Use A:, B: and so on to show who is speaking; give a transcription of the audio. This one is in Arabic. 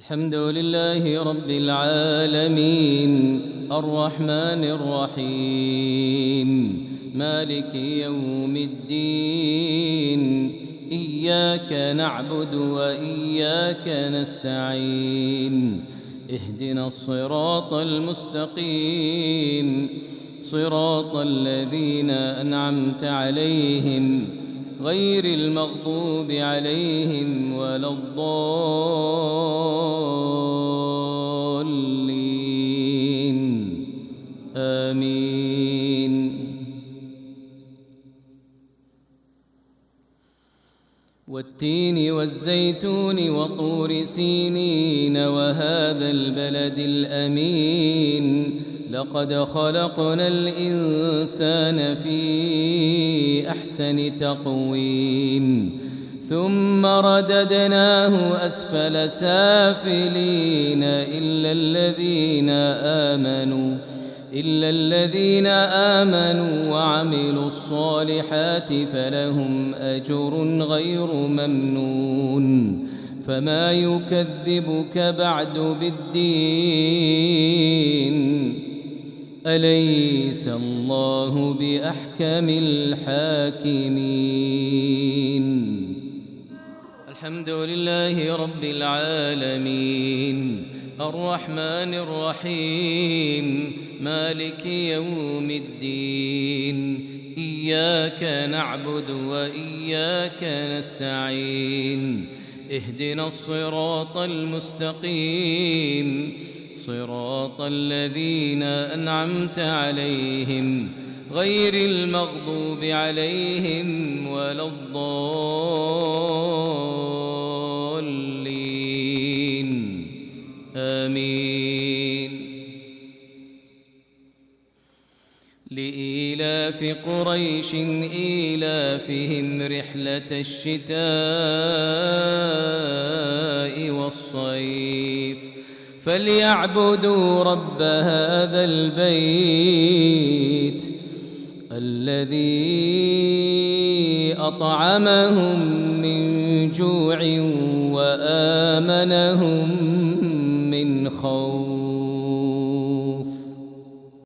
A: الحمد لله رب العالمين الرحمن الرحيم مالك يوم الدين إياك نعبد وإياك نستعين اهدنا الصراط المستقيم صراط الذين أنعمت عليهم غير المغضوب عليهم ولا الضالين آمين. والتين والزيتون وطور سينين وهذا البلد الأمين لقد خلقنا الإنسان في أحسن تقويم ثم رددناه أسفل سافلين إلا الذين آمنوا وعملوا الصالحات فلهم أجر غير ممنون. فما يكذبك بعد بالدين أليس الله بأحكم الحاكمين. الحمد لله رب العالمين الرحمن الرحيم مالك يوم الدين إياك نعبد وإياك نستعين اهدنا الصراط المستقيم صراط الذين أنعمت عليهم غير المغضوب عليهم ولا الضالين آمين. لإيلاف قريش إيلافهم رحلة الشتاء والصيف فليعبدوا رب هذا البيت الذي أطعمهم من جوع وآمنهم من خوف.